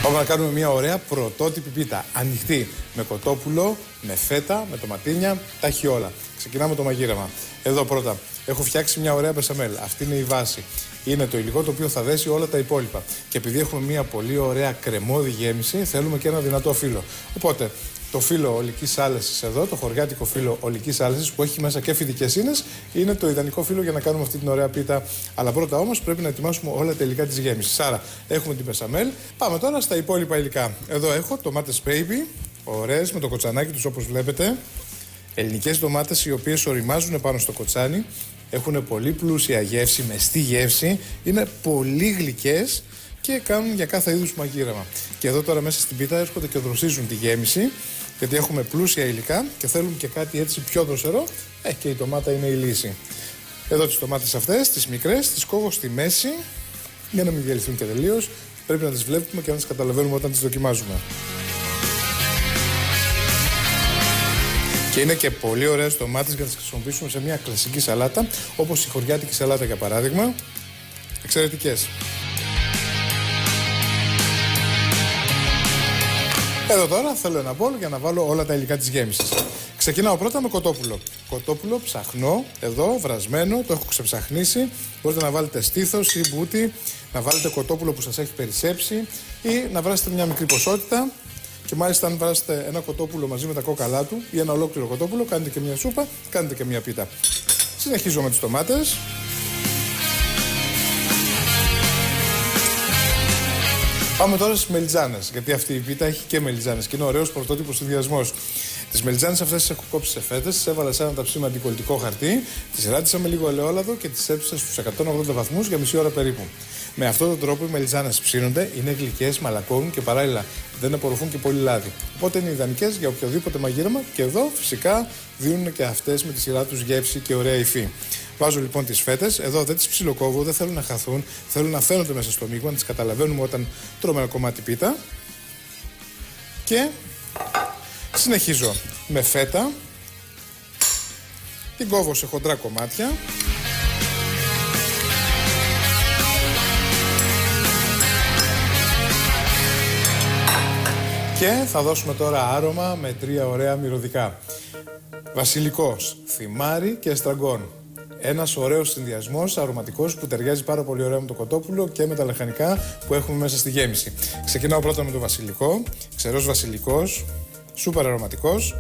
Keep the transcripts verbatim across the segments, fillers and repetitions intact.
Πάμε να κάνουμε μια ωραία πρωτότυπη πίτα. Ανοιχτή. Με κοτόπουλο, με φέτα, με τοματίνια, τα έχει όλα. Ξεκινάμε το μαγείρεμα. Εδώ πρώτα έχω φτιάξει μια ωραία μπεσαμέλ. Αυτή είναι η βάση. Είναι το υλικό το οποίο θα δέσει όλα τα υπόλοιπα. Και επειδή έχουμε μια πολύ ωραία κρεμώδη γέμιση, θέλουμε και ένα δυνατό φύλλο. Οπότε το φύλλο ολικής άλεσης εδώ, το χωριάτικο φύλλο ολικής άλεσης που έχει μέσα και φυτικές ίνες, είναι το ιδανικό φύλλο για να κάνουμε αυτή την ωραία πίτα. Αλλά πρώτα όμως πρέπει να ετοιμάσουμε όλα τα υλικά της γέμισης. Άρα έχουμε την μπεσαμέλ. Πάμε τώρα στα υπόλοιπα υλικά. Εδώ έχω ντομάτες baby, ωραίες με το κοτσανάκι τους όπως βλέπετε. Ελληνικές ντομάτες οι οποίες οριμάζουν πάνω στο κοτσάνι. Έχουν πολύ πλούσια γεύση, μεστή γεύση. Είναι πολύ γλυκές και κάνουν για κάθε είδους μαγείρεμα. Και εδώ τώρα μέσα στην πίτα έρχονται και δροσίζουν τη γέμιση, γιατί έχουμε πλούσια υλικά και θέλουμε και κάτι έτσι πιο δροσερό. Ε, και η ντομάτα είναι η λύση. Εδώ τις ντομάτες αυτές, τις μικρές, τις κόβω στη μέση για να μην διαλυθούν και τελείως. Πρέπει να τις βλέπουμε και να τις καταλαβαίνουμε όταν τις δοκιμάζουμε. Και είναι και πολύ ωραίες ντομάτες για να τις χρησιμοποιήσουμε σε μια κλασική σαλάτα, όπως η χωριάτικη σαλάτα για παράδειγμα. Εξαιρετικές. Εδώ τώρα θέλω ένα μπολ για να βάλω όλα τα υλικά της γέμισης. Ξεκινάω πρώτα με κοτόπουλο. Κοτόπουλο ψαχνό, εδώ, βρασμένο, το έχω ξεψαχνίσει. Μπορείτε να βάλετε στήθος ή μπούτι, να βάλετε κοτόπουλο που σας έχει περισσέψει ή να βράσετε μια μικρή ποσότητα. Και μάλιστα, αν βράσετε ένα κοτόπουλο μαζί με τα κόκαλά του ή ένα ολόκληρο κοτόπουλο, κάνετε και μια σούπα, κάνετε και μια πίτα. Συνεχίζω με τις ντομάτες. Πάμε τώρα στις μελιτζάνες, γιατί αυτή η πίτα έχει και μελιτζάνες και είναι ωραίος πρωτότυπος συνδυασμός. Τις μελιτζάνες αυτές τις έχω κόψει σε φέτες, τις έβαλα σε ένα ταψί με αντικολλητικό χαρτί, τις ράτισα με λίγο ελαιόλαδο και τις έψησα στους εκατόν ογδόντα βαθμούς για μισή ώρα περίπου. Με αυτόν τον τρόπο οι μελιτζάνες ψήνονται, είναι γλυκές, μαλακώνουν και παράλληλα δεν απορροφούν και πολύ λάδι. Οπότε είναι ιδανικές για οποιοδήποτε μαγείρεμα και εδώ φυσικά δίνουν και αυτές με τη σειρά τους γεύση και ωραία υφή. Βάζω λοιπόν τις φέτες, εδώ δεν τις ψιλοκόβω, δεν θέλω να χαθούν, θέλω να φαίνονται μέσα στο μείγμα, να τις καταλαβαίνουμε όταν τρώμε ένα κομμάτι πίτα. Και συνεχίζω με φέτα, την κόβω σε χοντρά κομμάτια. Και θα δώσουμε τώρα άρωμα με τρία ωραία μυρωδικά. Βασιλικός, θυμάρι και εστραγκόν. Ένας ωραίος συνδυασμός αρωματικός που ταιριάζει πάρα πολύ ωραία με το κοτόπουλο και με τα λαχανικά που έχουμε μέσα στη γέμιση. Ξεκινάω πρώτα με το βασιλικό, ξερός βασιλικός, σούπερ αρωματικός.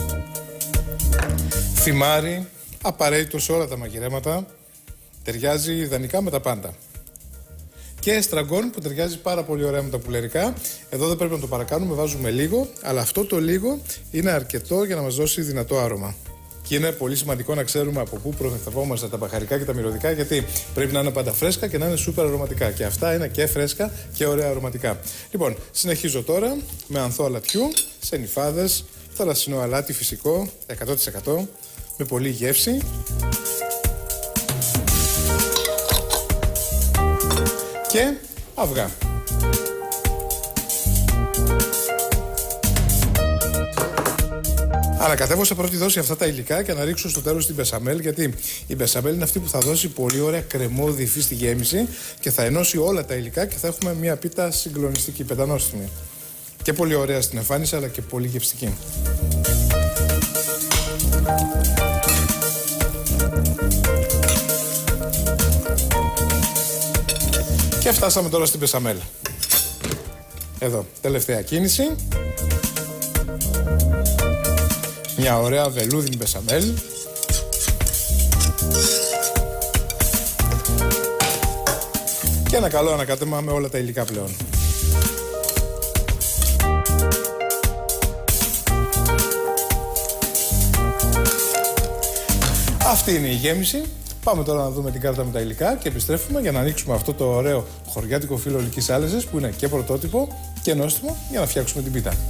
Θυμάρι, απαραίτητο σε όλα τα μαγειρέματα, ταιριάζει ιδανικά με τα πάντα. Και εστραγκόν που ταιριάζει πάρα πολύ ωραία με τα πουλερικά. Εδώ δεν πρέπει να το παρακάνουμε, βάζουμε λίγο, αλλά αυτό το λίγο είναι αρκετό για να μας δώσει δυνατό άρωμα. Και είναι πολύ σημαντικό να ξέρουμε από πού προθετευόμαστε τα μπαχαρικά και τα μυρωδικά, γιατί πρέπει να είναι πάντα φρέσκα και να είναι σούπερ αρωματικά. Και αυτά είναι και φρέσκα και ωραία αρωματικά. Λοιπόν, συνεχίζω τώρα με ανθό αλατιού, σε νυφάδες, θαλασσινό αλάτι φυσικό, εκατό τοις εκατό, με πολύ γεύση. Και αυγά. Ανακατεύω σε πρώτη δόση αυτά τα υλικά και να ρίξω στο τέλος την μπεσαμέλ, γιατί η μπεσαμέλ είναι αυτή που θα δώσει πολύ ωραία κρεμώδη υφή στη γέμιση και θα ενώσει όλα τα υλικά και θα έχουμε μια πίτα συγκλονιστική, πεντανόστιμη. Και πολύ ωραία στην εμφάνιση, αλλά και πολύ γευστική. Και φτάσαμε τώρα στην μπεσαμέλ. Εδώ, τελευταία κίνηση. Μια ωραία βελούδινη μπεσαμέλ. Και ένα καλό ανακάτεμα με όλα τα υλικά πλέον. Αυτή είναι η γέμιση. Πάμε τώρα να δούμε την κάρτα με τα υλικά και επιστρέφουμε για να ανοίξουμε αυτό το ωραίο χωριάτικο φύλλο ολικής άλεσης που είναι και πρωτότυπο και νόστιμο για να φτιάξουμε την πίτα.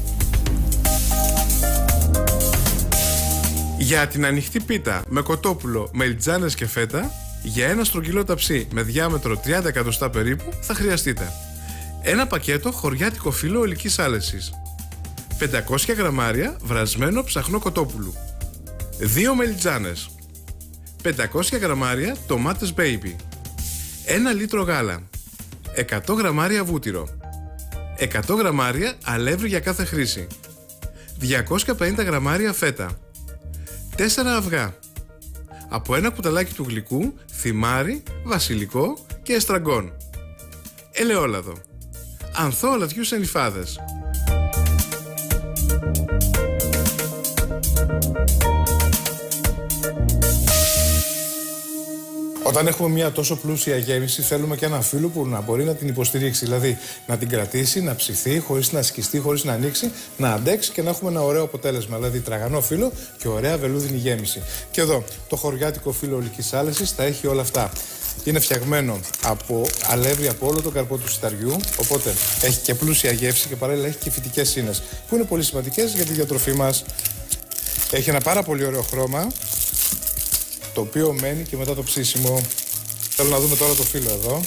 Για την ανοιχτή πίτα με κοτόπουλο, μελιτζάνες και φέτα, για ένα στρογγυλό ταψί με διάμετρο τριάντα εκατοστά περίπου θα χρειαστείτε ένα πακέτο χωριάτικο φύλλο ολικής άλεσης, πεντακόσια γραμμάρια βρασμένο ψαχνό κοτόπουλου, δύο μελιτζάνες, πεντακόσια γραμμάρια ντομάτες baby, ένα λίτρο γάλα, εκατό γραμμάρια βούτυρο, εκατό γραμμάρια αλεύρι για κάθε χρήση, διακόσια πενήντα γραμμάρια φέτα, τέσσερα αυγά, από ένα κουταλάκι του γλυκού, θυμάρι, βασιλικό και εστραγκόν, ελαιόλαδο, ανθό αλατιού σε νυφάδες. Όταν έχουμε μια τόσο πλούσια γέμιση, θέλουμε και ένα φύλλο που να μπορεί να την υποστηρίξει. Δηλαδή να την κρατήσει, να ψηθεί, χωρίς να σκιστεί, χωρίς να ανοίξει, να αντέξει και να έχουμε ένα ωραίο αποτέλεσμα. Δηλαδή τραγανό φύλλο και ωραία βελούδινη γέμιση. Και εδώ το χωριάτικο φύλλο ολικής άλεσης τα έχει όλα αυτά. Είναι φτιαγμένο από αλεύρι από όλο τον καρπό του σιταριού, οπότε έχει και πλούσια γεύση και παράλληλα έχει και φυτικές ίνες, που είναι πολύ σημαντικές για τη διατροφή μας. Έχει ένα πάρα πολύ ωραίο χρώμα, το οποίο μένει και μετά το ψήσιμο. Θέλω να δούμε τώρα το φύλλο εδώ.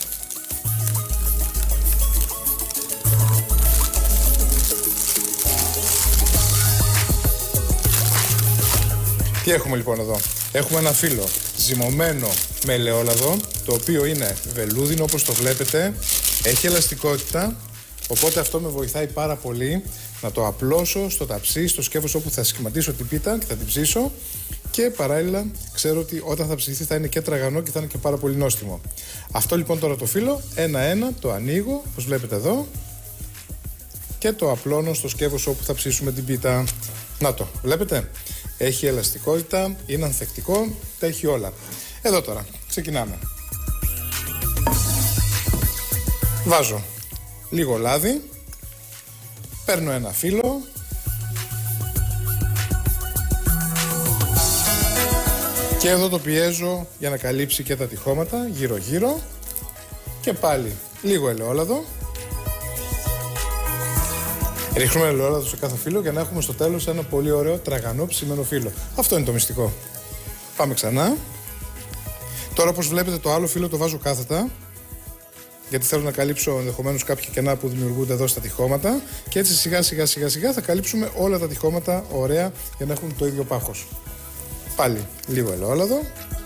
Τι έχουμε λοιπόν εδώ? Έχουμε ένα φύλλο ζυμωμένο με ελαιόλαδο, το οποίο είναι βελούδινο όπως το βλέπετε, έχει ελαστικότητα, οπότε αυτό με βοηθάει πάρα πολύ να το απλώσω στο ταψί, στο σκεύος όπου θα σχηματίσω την πίτα και θα την ψήσω, και παράλληλα ξέρω ότι όταν θα ψηθεί θα είναι και τραγανό και θα είναι και πάρα πολύ νόστιμο. Αυτό λοιπόν τώρα το φύλλο ένα-ένα το ανοίγω, όπως βλέπετε εδώ, και το απλώνω στο σκεύος όπου θα ψήσουμε την πίτα. Να το, βλέπετε, έχει ελαστικότητα, είναι ανθεκτικό, τα έχει όλα. Εδώ τώρα, ξεκινάμε. Βάζω λίγο λάδι, παίρνω ένα φύλλο, και εδώ το πιέζω για να καλύψει και τα τυχώματα γύρω γύρω, και πάλι λίγο ελαιόλαδο. Ρίχνουμε ελαιόλαδο σε κάθε φύλλο για να έχουμε στο τέλος ένα πολύ ωραίο τραγανό ψημένο φύλλο. Αυτό είναι το μυστικό. Πάμε ξανά. Τώρα όπως βλέπετε το άλλο φύλλο το βάζω κάθετα, γιατί θέλω να καλύψω ενδεχομένως κάποια κενά που δημιουργούνται εδώ στα τυχώματα, και έτσι σιγά σιγά σιγά σιγά θα καλύψουμε όλα τα τυχώματα ωραία για να έχουν το ίδιο πάχος. Πάλι λίγο ελαιόλαδο.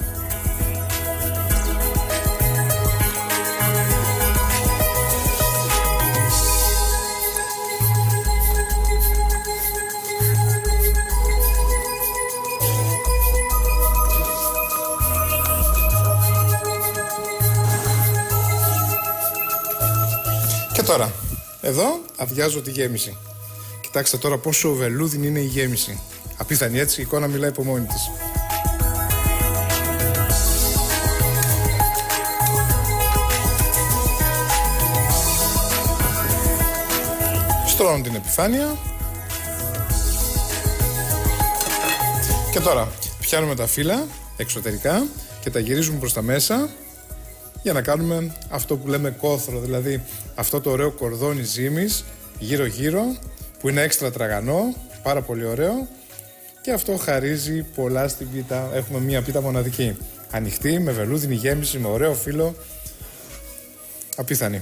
Και τώρα, εδώ αδειάζω τη γέμιση. Κοιτάξτε τώρα πόσο βελούδινη είναι η γέμιση. Απίθανη, έτσι, η εικόνα μιλάει από μόνη της. Στρώνω την επιφάνεια. Και τώρα πιάνουμε τα φύλλα εξωτερικά και τα γυρίζουμε προς τα μέσα για να κάνουμε αυτό που λέμε κόθρο, δηλαδή αυτό το ωραίο κορδόνι ζύμης γύρω γύρω που είναι έξτρα τραγανό, πάρα πολύ ωραίο, και αυτό χαρίζει πολλά στην πίτα. Έχουμε μια πίτα μοναδική, ανοιχτή, με βελούδινη γέμιση, με ωραίο φύλλο, απίθανη.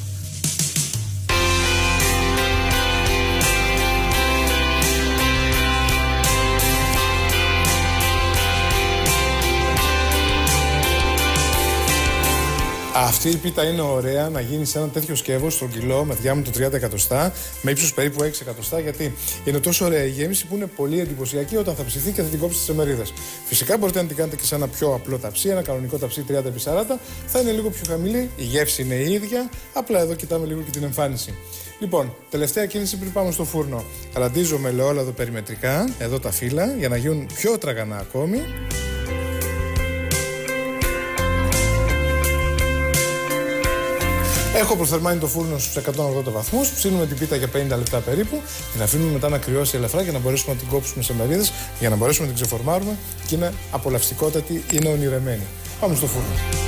Αυτή η πίτα είναι ωραία να γίνει σε ένα τέτοιο σκεύος στρογγυλό με διάμετρο τριάντα εκατοστά, με ύψος περίπου έξι εκατοστά, γιατί είναι τόσο ωραία η γέμιση που είναι πολύ εντυπωσιακή όταν θα ψηθεί και θα την κόψετε σε μερίδες. Φυσικά μπορείτε να την κάνετε και σε ένα πιο απλό ταψί, ένα κανονικό ταψί τριάντα επί σαράντα, θα είναι λίγο πιο χαμηλή, η γεύση είναι η ίδια, απλά εδώ κοιτάμε λίγο και την εμφάνιση. Λοιπόν, τελευταία κίνηση πριν πάμε στο φούρνο. Ραντίζω με ελαιόλαδο περιμετρικά, εδώ τα φύλλα, για να γίνουν πιο τραγανά ακόμη. Έχω προθερμάνει το φούρνο στους εκατόν ογδόντα βαθμούς, ψήνουμε την πίτα για πενήντα λεπτά περίπου, την αφήνουμε μετά να κρυώσει ελαφρά για να μπορέσουμε να την κόψουμε σε μερίδες, για να μπορέσουμε να την ξεφορμάρουμε και είναι απολαυστικότατη, είναι ονειρεμένη. Πάμε στο φούρνο.